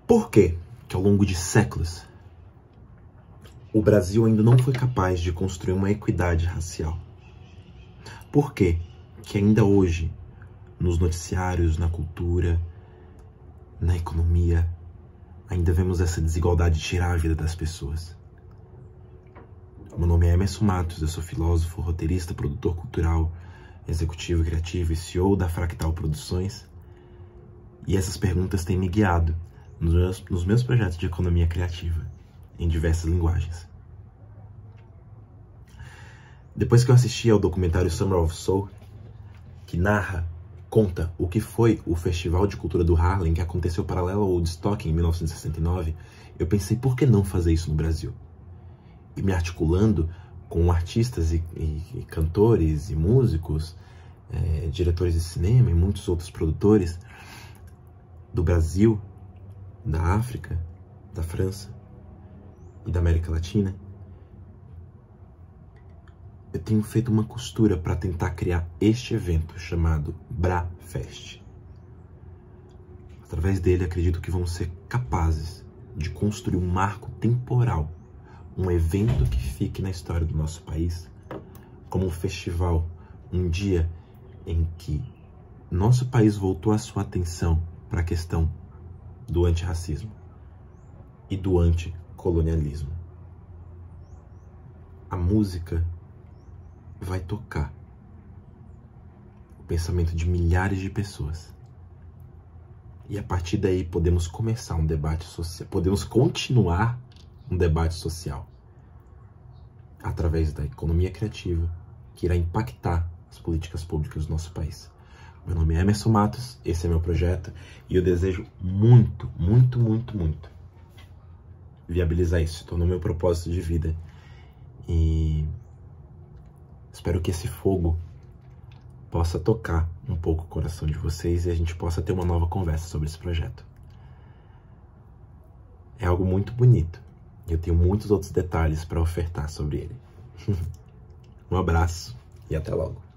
Por quê que ao longo de séculos o Brasil ainda não foi capaz de construir uma equidade racial? Por quê que ainda hoje, nos noticiários, na cultura, na economia, ainda vemos essa desigualdade tirar a vida das pessoas? Meu nome é Emerson Matos, eu sou filósofo, roteirista, produtor cultural, executivo criativo e CEO da Fractal Produções. E essas perguntas têm me guiado nos meus projetos de economia criativa, em diversas linguagens. Depois que eu assisti ao documentário Summer of Soul, que conta o que foi o Festival de Cultura do Harlem, que aconteceu paralelo ao Woodstock em 1969, eu pensei, por que não fazer isso no Brasil? E me articulando com artistas e cantores e músicos, diretores de cinema e muitos outros produtores do Brasil, da África, da França e da América Latina, eu tenho feito uma costura para tentar criar este evento chamado BraFest. Através dele, acredito que vamos ser capazes de construir um marco temporal, um evento que fique na história do nosso país como um festival, um dia em que nosso país voltou a sua atenção para a questão do antirracismo e do anticolonialismo. A música vai tocar o pensamento de milhares de pessoas. E a partir daí podemos começar um debate social, podemos continuar um debate social através da economia criativa que irá impactar as políticas públicas do nosso país. Meu nome é Emerson Matos, esse é meu projeto e eu desejo muito viabilizar isso. Se tornou meu propósito de vida e espero que esse fogo possa tocar um pouco o coração de vocês e a gente possa ter uma nova conversa sobre esse projeto. É algo muito bonito e eu tenho muitos outros detalhes para ofertar sobre ele. Um abraço e até logo.